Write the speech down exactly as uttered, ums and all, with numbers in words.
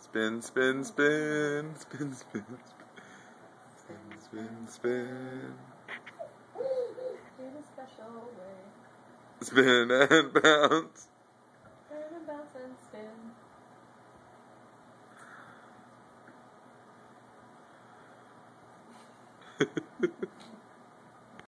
Spin, spin, spin, spin, spin, spin, spin, spin. In a special way. Spin and bounce.